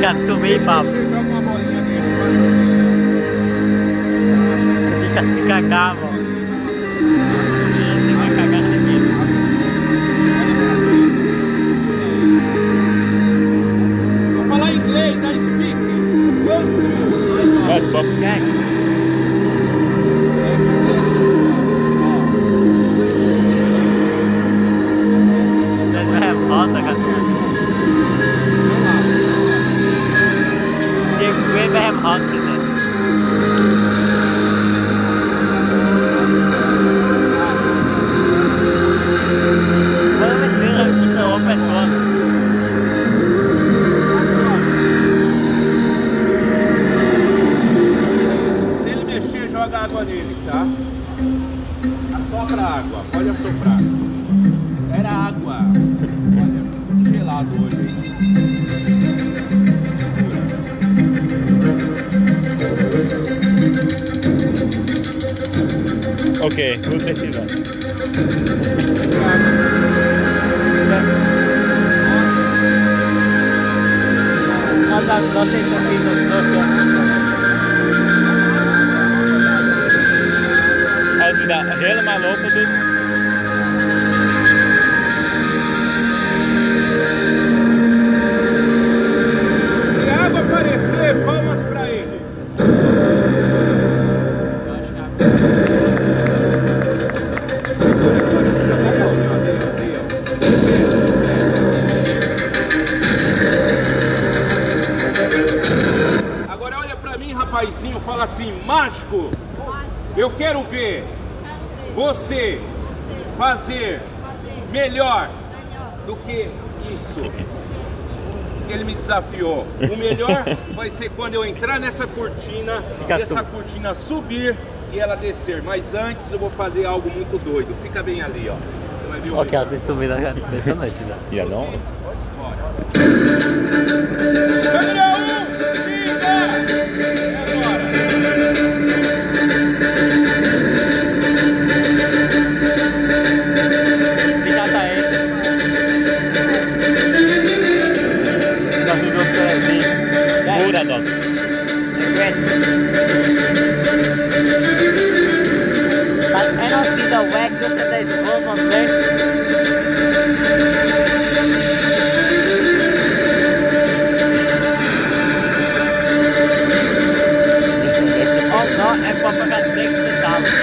Katsumi, papo. Joga uma bolinha aqui, Fica de se cagar, mano. Você vai cagar na vida. vou falar inglês, I speak. Mas, papo. Volta, cara. Vai hem hot today. Vamos ver aqui na open one. Se ele mexer, joga água nele, tá? Assopra a água, pode assoprar. Era água. Olha, gelado hoje. Okay, we'll take it on. Also da helemaal lopen doet. Se a água aparecer, palmas pra ele. Agora olha pra mim, rapazinho, fala assim, mágico, eu quero ver você fazer melhor do que isso. Ele me desafiou. O melhor vai ser quando eu entrar nessa cortina e essa cortina subir e ela descer. Mas antes eu vou fazer algo muito doido. Fica bem ali, ó. Você vai ver o Ok, assim subida impressionante já. E a não? Câmera 1, liga! É agora. Obrigado a ele. Fura, Doc. But I don't see the wax that is full of this. Oh no, é para pagar 10 centavos.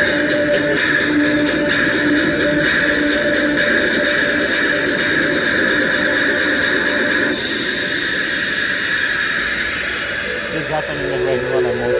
Exatamente, agora eu vou na mão.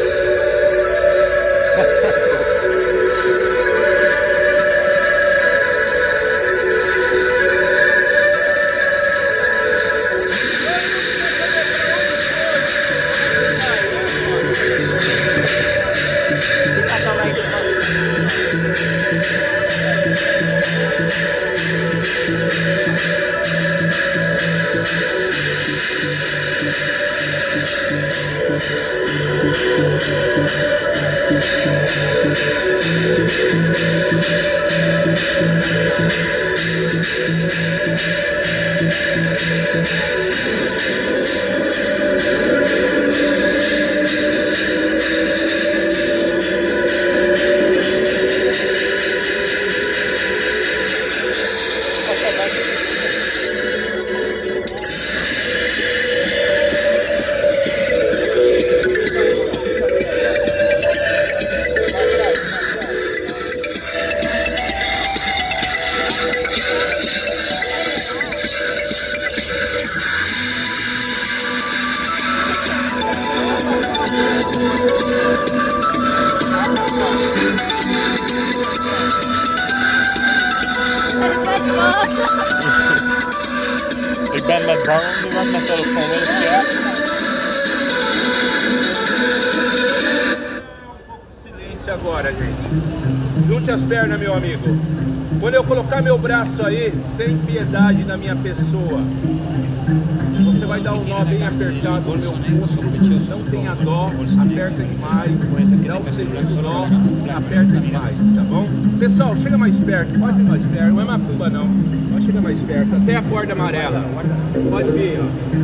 Ik ben met bang om iemand met telefoon willen spelen. Silêncio agora, gente. Junte as pernas, meu amigo. Quando eu colocar meu braço aí, sem piedade na minha pessoa, você vai dar um nó bem apertado no meu pulso. Não tenha dó, aperta demais. Dá o segundo nó, aperta demais, tá bom? Pessoal, chega mais perto, pode ir mais perto, não é macumba não. Pode chegar mais perto, até a corda amarela. Pode vir, ó.